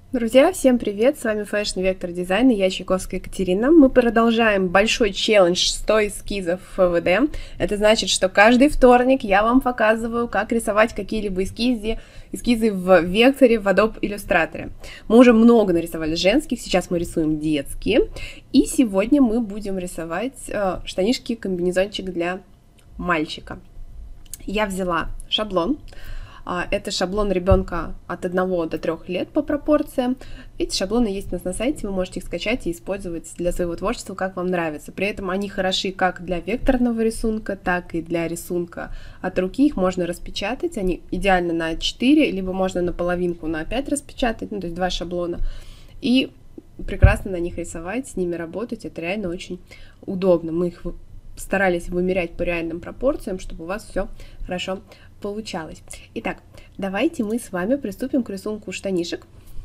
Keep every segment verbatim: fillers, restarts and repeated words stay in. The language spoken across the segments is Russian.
Друзья, всем привет! С вами Fashion Vector Design и я Чайковская Екатерина. Мы продолжаем большой челлендж сто эскизов эф вэ дэ. Это значит, что каждый вторник я вам показываю, как рисовать какие-либо эскизы, эскизы в векторе, в Adobe Illustrator. Мы уже много нарисовали женских, сейчас мы рисуем детские. И сегодня мы будем рисовать э, штанишки, комбинезончик для мальчика. Я взяла шаблон. Это шаблон ребенка от одного до трёх лет по пропорциям. Эти шаблоны есть у нас на сайте, вы можете их скачать и использовать для своего творчества, как вам нравится. При этом они хороши как для векторного рисунка, так и для рисунка от руки. Их можно распечатать, они идеально на а четыре, либо можно на половинку на а пять распечатать, ну то есть два шаблона. И прекрасно на них рисовать, с ними работать, это реально очень удобно. Мы их старались вымерять по реальным пропорциям, чтобы у вас все хорошо получалось. Итак, давайте мы с вами приступим к рисунку штанишек.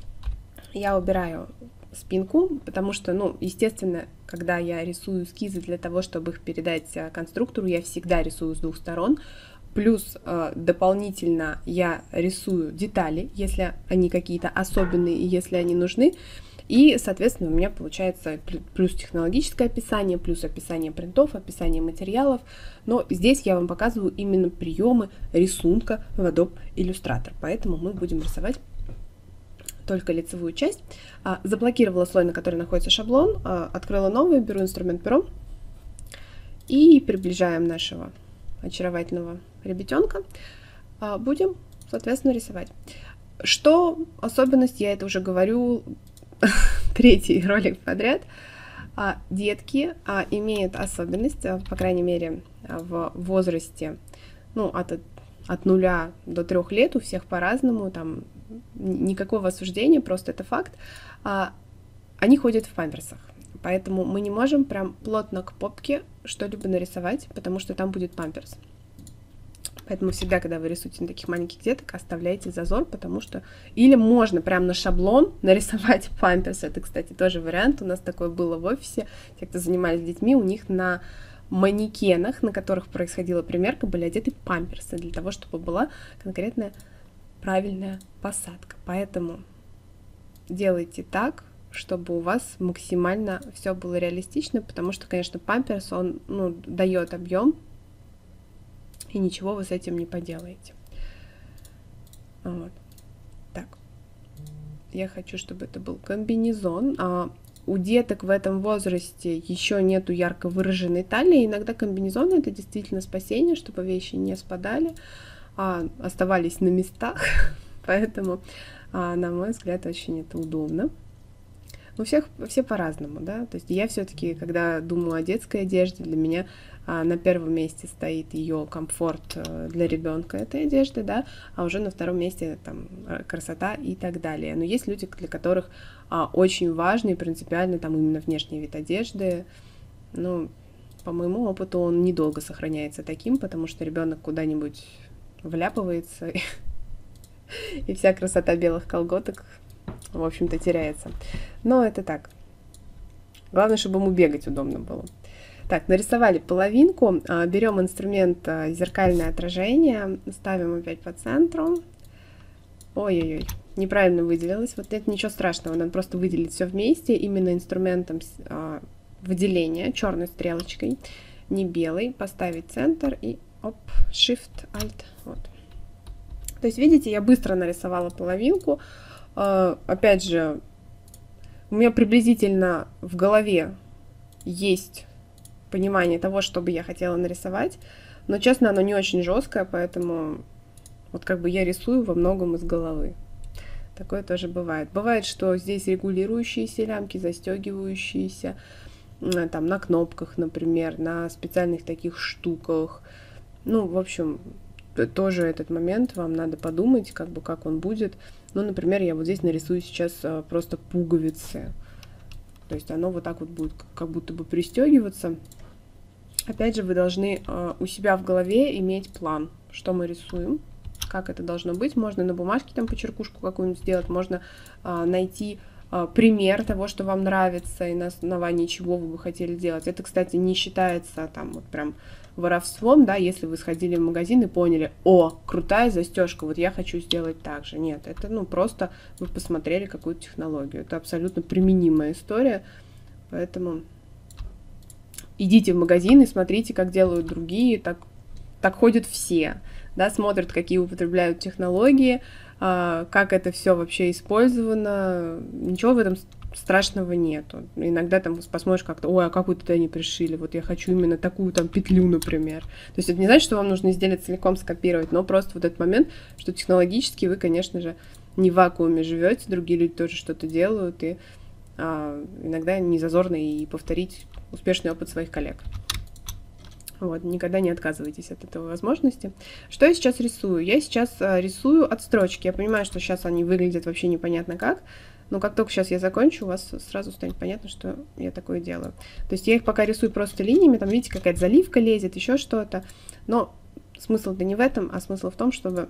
Я убираю спинку, потому что, ну, естественно, когда я рисую эскизы для того, чтобы их передать конструктору, я всегда рисую с двух сторон. Плюс э, дополнительно я рисую детали, если они какие-то особенные и если они нужны. И, соответственно, у меня получается плюс технологическое описание, плюс описание принтов, описание материалов. Но здесь я вам показываю именно приемы рисунка в Adobe Illustrator. Поэтому мы будем рисовать только лицевую часть. А, заблокировала слой, на который находится шаблон, а, открыла новый, беру инструмент перо и приближаем нашего очаровательного ребятенка. А, будем, соответственно, рисовать. Что особенность, я это уже говорю третий ролик подряд, а, детки а, имеют особенность, а, по крайней мере, а, в возрасте, ну, от, от нуля до трех лет, у всех по-разному, там никакого осуждения, просто это факт, а, они ходят в памперсах, поэтому мы не можем прям плотно к попке что-либо нарисовать, потому что там будет памперс. Поэтому всегда, когда вы рисуете на таких маленьких деток, оставляйте зазор, потому что... Или можно прям на шаблон нарисовать памперс. Это, кстати, тоже вариант. У нас такое было в офисе. Те, кто занимались детьми, у них на манекенах, на которых происходила примерка, были одеты памперсы для того, чтобы была конкретная правильная посадка. Поэтому делайте так, чтобы у вас максимально все было реалистично, потому что, конечно, памперс, он, ну, дает объем, и ничего вы с этим не поделаете. Вот. Так. Я хочу, чтобы это был комбинезон. А у деток в этом возрасте еще нету ярко выраженной талии. Иногда комбинезоны — это действительно спасение, чтобы вещи не спадали, а оставались на местах. Поэтому, а, на мой взгляд, очень это удобно. У всех все по-разному, да. То есть я все-таки, когда думаю о детской одежде, для меня а, на первом месте стоит ее комфорт для ребенка этой одежды, да, а уже на втором месте там красота и так далее. Но есть люди, для которых а, очень важно и принципиально там именно внешний вид одежды. Ну, по моему опыту, он недолго сохраняется таким, потому что ребенок куда-нибудь вляпывается, и вся красота белых колготок, в общем-то, теряется. Но это так. Главное, чтобы ему бегать удобно было. Так, нарисовали половинку. Берем инструмент зеркальное отражение. Ставим опять по центру. Ой-ой-ой, неправильно выделилось. Вот это ничего страшного. Надо просто выделить все вместе. Именно инструментом выделения, черной стрелочкой, не белой. Поставить центр и оп, Shift, Alt. Вот. То есть, видите, я быстро нарисовала половинку. Uh, опять же, у меня приблизительно в голове есть понимание того, что бы я хотела нарисовать, но, честно, оно не очень жесткое, поэтому вот как бы я рисую во многом из головы. Такое тоже бывает. Бывает, что здесь регулирующиеся лямки, застегивающиеся, там на кнопках, например, на специальных таких штуках. Ну, в общем, тоже этот момент вам надо подумать, как бы как он будет. Ну, например, я вот здесь нарисую сейчас а, просто пуговицы. То есть оно вот так вот будет как будто бы пристегиваться. Опять же, вы должны а, у себя в голове иметь план, что мы рисуем, как это должно быть. Можно на бумажке там почеркушку какую-нибудь сделать, можно а, найти пример того, что вам нравится и на основании чего вы бы хотели делать. Это, кстати, не считается там вот прям воровством, да, если вы сходили в магазин и поняли: о, крутая застежка, вот я хочу сделать так же. Нет, это, ну, просто вы посмотрели какую-то технологию. Это абсолютно применимая история, поэтому идите в магазин и смотрите, как делают другие, так, так ходят все, да, смотрят, какие употребляют технологии, как это все вообще использовано, ничего в этом страшного нету. Иногда там посмотришь как-то: ой, а как вы туда не пришили, вот я хочу именно такую там петлю, например. То есть это не значит, что вам нужно изделие целиком скопировать, но просто вот этот момент, что технологически вы, конечно же, не в вакууме живете, другие люди тоже что-то делают, и а, иногда не зазорно и повторить успешный опыт своих коллег. Вот, никогда не отказывайтесь от этой возможности. Что я сейчас рисую? Я сейчас а, рисую отстрочки. Я понимаю, что сейчас они выглядят вообще непонятно как, но как только сейчас я закончу, у вас сразу станет понятно, что я такое делаю. То есть я их пока рисую просто линиями, там, видите, какая-то заливка лезет, еще что-то. Но смысл-то не в этом, а смысл в том, чтобы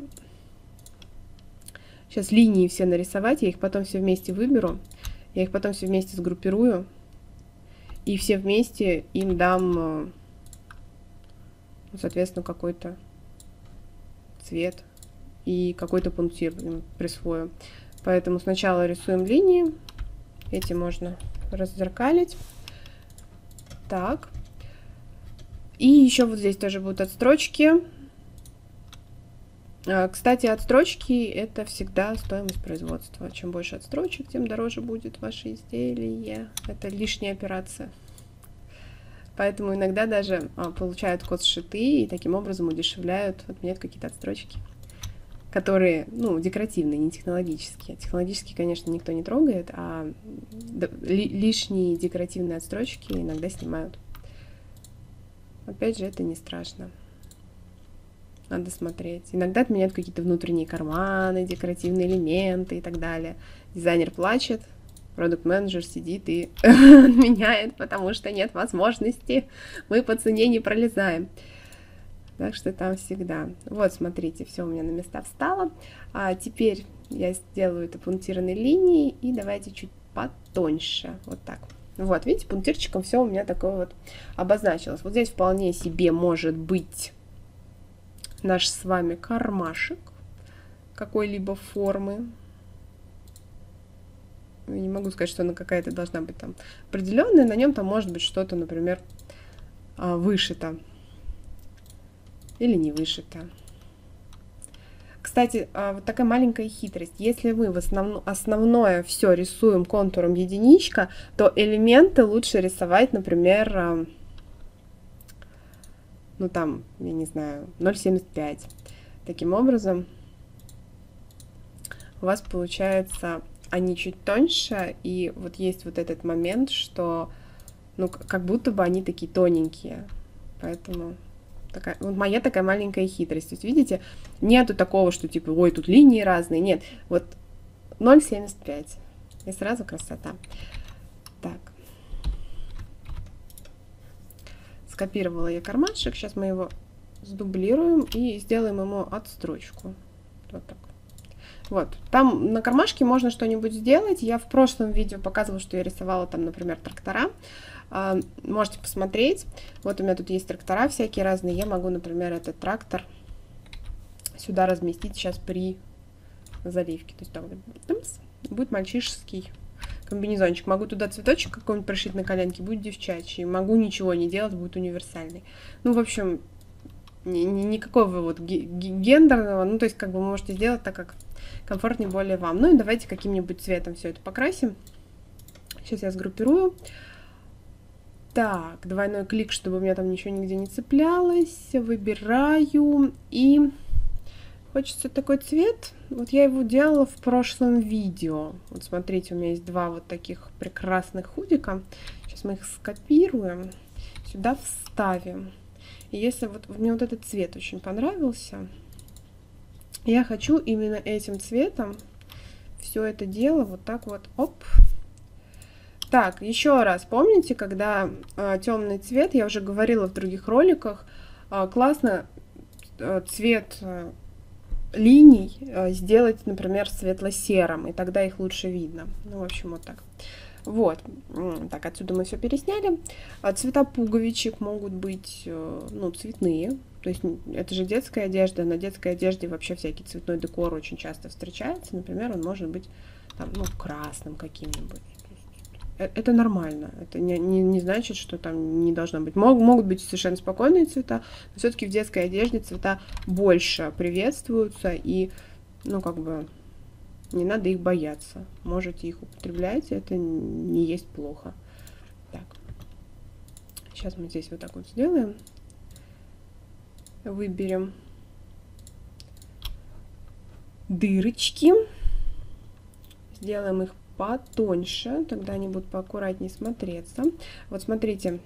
сейчас линии все нарисовать, я их потом все вместе выберу, я их потом все вместе сгруппирую, и все вместе им дам, соответственно, какой-то цвет и какой-то пунктир присвою. Поэтому сначала рисуем линии. Эти можно раззеркалить. Так. И еще вот здесь тоже будут отстрочки. Кстати, отстрочки — это всегда стоимость производства. Чем больше отстрочек, тем дороже будет ваше изделие. Это лишняя операция. Поэтому иногда даже а, получают код сшитые и таким образом удешевляют, отменяют какие-то отстрочки, которые, ну, декоративные, не технологические. Технологические, конечно, никто не трогает, а ли, лишние декоративные отстрочки иногда снимают. Опять же, это не страшно. Надо смотреть. Иногда отменяют какие-то внутренние карманы, декоративные элементы и так далее. Дизайнер плачет, продукт-менеджер сидит и отменяет, потому что нет возможности. Мы по цене не пролезаем. Так что там всегда. Вот, смотрите, все у меня на места встало. А теперь я сделаю это пунктирной линией. И давайте чуть потоньше. Вот так. Вот, видите, пунктирчиком все у меня такое вот обозначилось. Вот здесь вполне себе может быть наш с вами кармашек какой-либо формы. Я не могу сказать, что она какая-то должна быть там определенная. На нем там может быть что-то, например, вышито. Или не вышито. Кстати, вот такая маленькая хитрость. Если мы в основно, основное все рисуем контуром единичка, то элементы лучше рисовать, например, ну там, я не знаю, ноль семьдесят пять. Таким образом, у вас получается они чуть тоньше, и вот есть вот этот момент, что, ну, как будто бы они такие тоненькие. Поэтому такая, вот моя такая маленькая хитрость. То есть, видите, нету такого, что типа, ой, тут линии разные. Нет, вот ноль семьдесят пять. И сразу красота. Так. Скопировала я кармашек. Сейчас мы его сдублируем и сделаем ему отстрочку. Вот так. Вот. Там на кармашке можно что-нибудь сделать. Я в прошлом видео показывала, что я рисовала там, например, трактора. А, можете посмотреть. Вот у меня тут есть трактора всякие разные. Я могу, например, этот трактор сюда разместить сейчас при заливке. То есть там будет мальчишеский комбинезончик. Могу туда цветочек какой-нибудь пришить на коленке, будет девчачий. Могу ничего не делать, будет универсальный. Ну, в общем, ни, ни, никакого вот гендерного. Ну, то есть, как бы вы можете сделать так, как комфортнее более вам. Ну, и давайте каким-нибудь цветом все это покрасим. Сейчас я сгруппирую. Так, двойной клик, чтобы у меня там ничего нигде не цеплялось. Выбираю. И хочется такой цвет. Вот я его делала в прошлом видео. Вот смотрите, у меня есть два вот таких прекрасных худика. Сейчас мы их скопируем. Сюда вставим. И если вот мне вот этот цвет очень понравился, я хочу именно этим цветом все это дело вот так вот, оп. Так, еще раз, помните, когда э, темный цвет, я уже говорила в других роликах, э, классно э, цвет э, линий э, сделать, например, светло-серым, и тогда их лучше видно. Ну, в общем, вот так. Вот, так, отсюда мы все пересняли. Цвета пуговичек могут быть, ну, цветные. То есть это же детская одежда. На детской одежде вообще всякий цветной декор очень часто встречается. Например, он может быть там, ну, красным каким-нибудь. Это нормально. Это не, не, не значит, что там не должно быть. Мог, могут быть совершенно спокойные цвета, но все-таки в детской одежде цвета больше приветствуются, и, ну, как бы, не надо их бояться. Можете их употреблять, это не есть плохо. Так. Сейчас мы здесь вот так вот сделаем. Выберем дырочки. Сделаем их потоньше, тогда они будут поаккуратнее смотреться. Вот смотрите,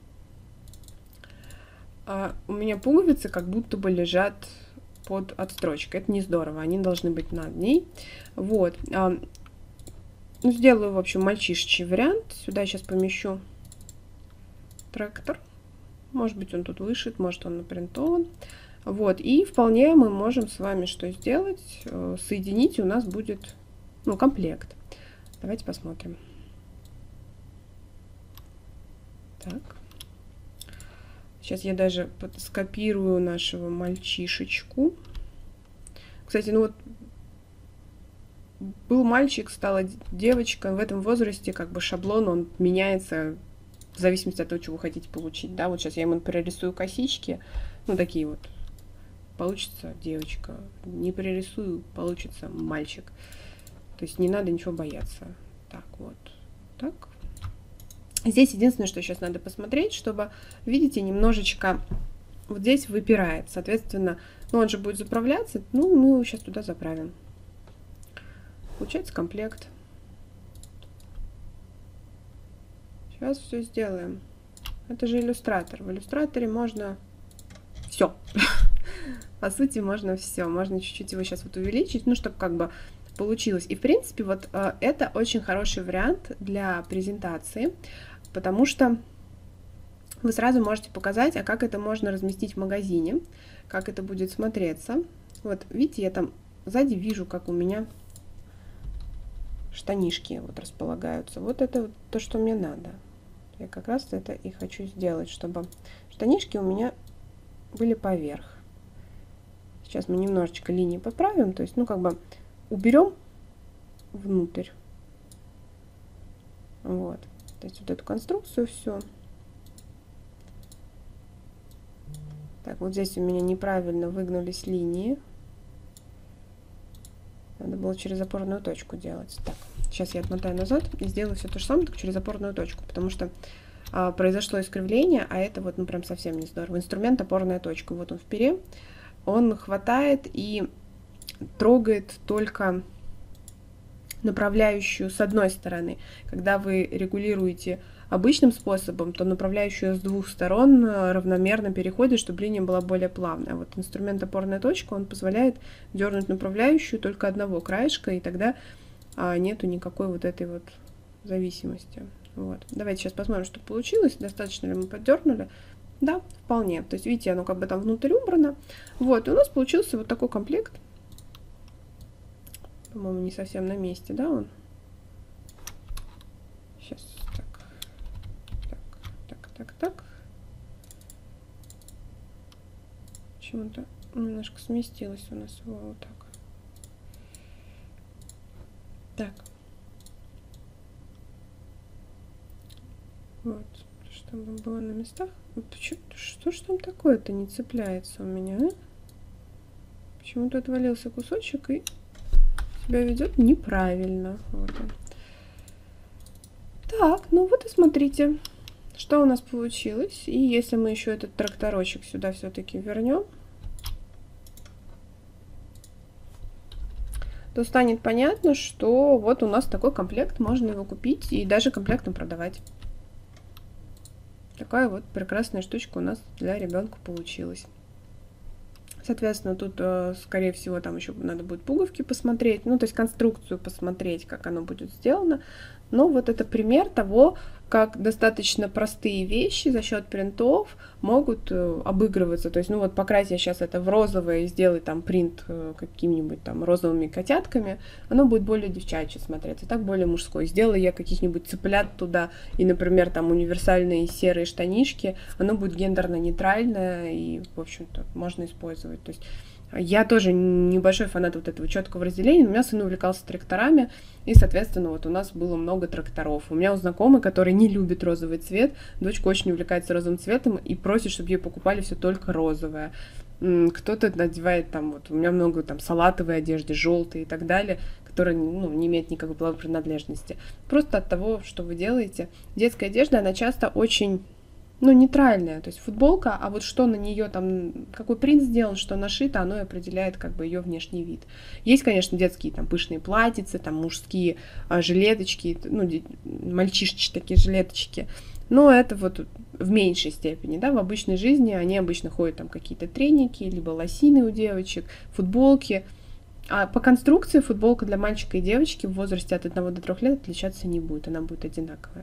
у меня пуговицы как будто бы лежат под отстрочкой. Это не здорово, они должны быть над ней. Вот. Ну, сделаю, в общем, мальчишечий вариант. Сюда сейчас помещу трактор. Может быть, он тут вышит, может, он напринтован. Вот. И вполне мы можем с вами что сделать? Соединить, и у нас будет, ну, комплект. Давайте посмотрим. Так. Сейчас я даже скопирую нашего мальчишечку. Кстати, ну вот был мальчик, стала девочка. В этом возрасте как бы шаблон, он меняется в зависимости от того, чего вы хотите получить. Да, вот сейчас я ему, например, рисую косички. Ну, такие вот. Получится девочка. Не пририсую, получится мальчик. То есть не надо ничего бояться. Так, вот. Так. Здесь единственное, что сейчас надо посмотреть, чтобы, видите, немножечко вот здесь выпирает. Соответственно, ну он же будет заправляться. Ну, мы его сейчас туда заправим. Получается комплект. Сейчас все сделаем. Это же иллюстратор. В иллюстраторе можно все. По сути, можно все. Можно чуть-чуть его сейчас вот увеличить, ну, чтобы как бы получилось. И, в принципе, вот э, это очень хороший вариант для презентации, потому что вы сразу можете показать, а как это можно разместить в магазине, как это будет смотреться. Вот, видите, я там сзади вижу, как у меня штанишки вот располагаются. Вот это вот то, что мне надо. Я как раз это и хочу сделать, чтобы штанишки у меня были поверх. Сейчас мы немножечко линии поправим, то есть, ну, как бы уберем внутрь. Вот. То есть вот эту конструкцию все. Так, вот здесь у меня неправильно выгнулись линии. Надо было через опорную точку делать. Так, сейчас я отмотаю назад и сделаю все то же самое, только через опорную точку, потому что а, произошло искривление, а это вот, ну, прям совсем не здорово. Инструмент опорная точка. Вот он в пере. Он хватает и трогает только направляющую с одной стороны. Когда вы регулируете обычным способом, то направляющую с двух сторон равномерно переходит, чтобы линия была более плавная. Вот инструмент опорная точка, он позволяет дернуть направляющую только одного краешка, и тогда а, нету никакой вот этой вот зависимости. Вот. Давайте сейчас посмотрим, что получилось. Достаточно ли мы поддернули? Да, вполне. То есть, видите, оно как бы там внутрь убрано. Вот, и у нас получился вот такой комплект. По-моему, не совсем на месте, да, он? Сейчас, так, так, так, так, так. Почему-то немножко сместилось у нас его вот так. Так. Вот, чтобы было на местах. Почему, что ж там такое-то не цепляется у меня, а? Почему-то отвалился кусочек и себя ведет неправильно. Вот он. Так, ну вот и смотрите, что у нас получилось. И если мы еще этот тракторочек сюда все-таки вернем, то станет понятно, что вот у нас такой комплект, можно его купить и даже комплектом продавать. Такая вот прекрасная штучка у нас для ребенка получилась. Соответственно, тут, скорее всего, там еще надо будет пуговки посмотреть, ну, то есть конструкцию посмотреть, как оно будет сделано. Но вот это пример того, как достаточно простые вещи за счет принтов могут э, обыгрываться. То есть, ну вот покрась я сейчас это в розовое и сделай там принт э, какими-нибудь там розовыми котятками, оно будет более девчачье смотреться, так более мужской. Сделай я каких-нибудь цыплят туда и, например, там универсальные серые штанишки, оно будет гендерно-нейтральное и, в общем-то, можно использовать. То есть я тоже небольшой фанат вот этого четкого разделения, но у меня сын увлекался тракторами, и, соответственно, вот у нас было много тракторов. У меня у знакомой, который не любит розовый цвет, дочка очень увлекается розовым цветом и просит, чтобы ей покупали все только розовое. Кто-то надевает там, вот у меня много там салатовой одежды, желтой и так далее, которая, ну, не имеет никакой половой принадлежности. Просто от того, что вы делаете. Детская одежда, она часто очень... ну, нейтральная, то есть футболка, а вот что на нее там, какой принт сделан, что нашито, оно и определяет как бы ее внешний вид. Есть, конечно, детские там пышные платьицы, там мужские а, жилеточки, ну, мальчишечки такие жилеточки, но это вот в меньшей степени, да, в обычной жизни они обычно ходят там какие-то треники, либо лосины у девочек, футболки, а по конструкции футболка для мальчика и девочки в возрасте от одного до трёх лет отличаться не будет, она будет одинаковая.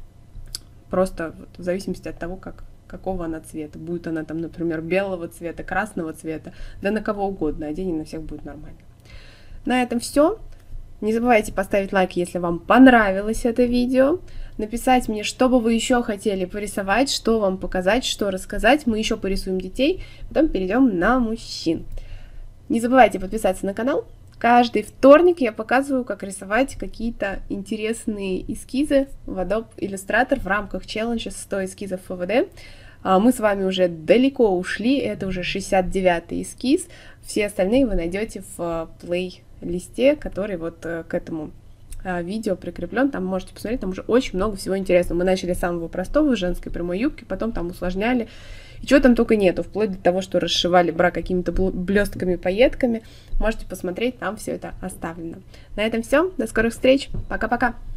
Просто вот, в зависимости от того, как, какого она цвета. Будет она там, например, белого цвета, красного цвета, да на кого угодно, одень, и на всех будет нормально. На этом все. Не забывайте поставить лайк, если вам понравилось это видео. Написать мне, что бы вы еще хотели порисовать, что вам показать, что рассказать. Мы еще порисуем детей, потом перейдем на мужчин. Не забывайте подписаться на канал. Каждый вторник я показываю, как рисовать какие-то интересные эскизы в Adobe Illustrator в рамках челленджа сто эскизов эф вэ дэ. Мы с вами уже далеко ушли, это уже шестьдесят девятый эскиз. Все остальные вы найдете в плейлисте, который вот к этому видео прикреплен. Там можете посмотреть, там уже очень много всего интересного. Мы начали с самого простого, женской прямой юбки, потом там усложняли. И чего там только нету, вплоть до того, что расшивали бра какими-то блестками, пайетками. Можете посмотреть, там все это оставлено. На этом все. До скорых встреч. Пока-пока.